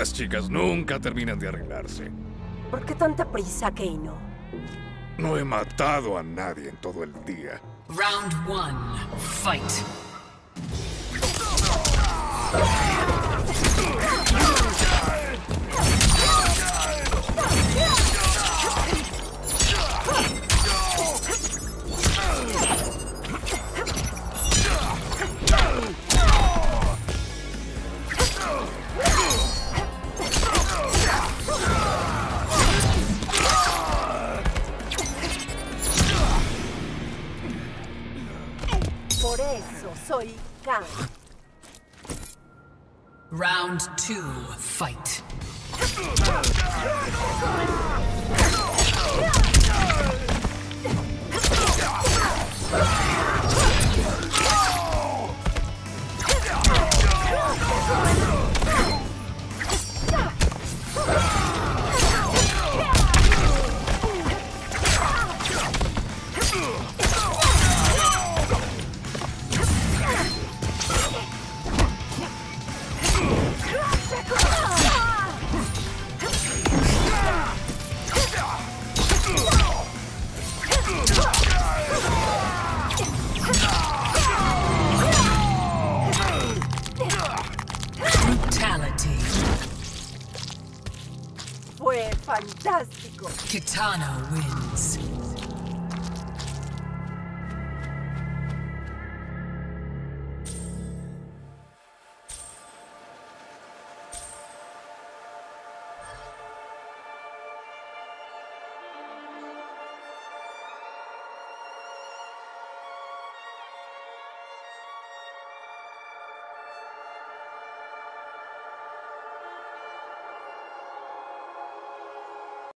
Estas chicas nunca terminan de arreglarse. ¿Por qué tanta prisa, Keino? No he matado a nadie en todo el día. Round 1, fight. Por eso soy Khan. Round 2, fight. Brutality. Fue fantástico. Kitana wins.